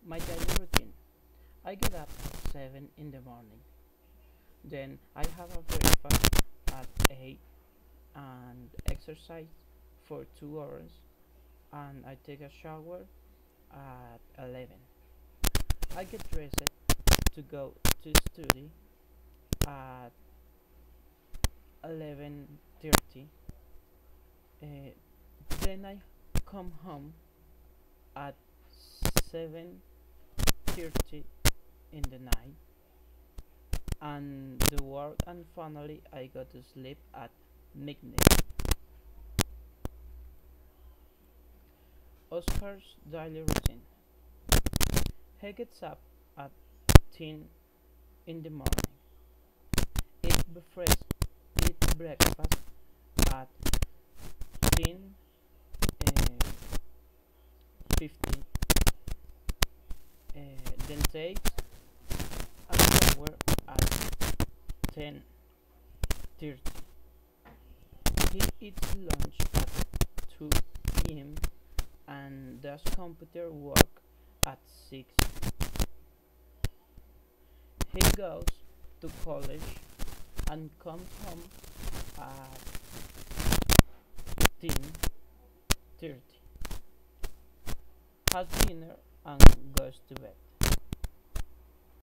My daily routine. I get up at 7 in the morning. Then I have a breakfast at 8 and exercise for 2 hours, and I take a shower at 11. I get dressed to go to study at 11:30. Uh, then I come home at 7:30 in the night and do work, and finally I go to sleep at midnight. Oscar's daily routine. He gets up at 10 in the morning, eat breakfast at 10:50, then takes a shower at 10:30. He eats lunch at 2 p.m. and does computer work at 6. He goes to college and comes home at 10:30, has dinner and goes to bed.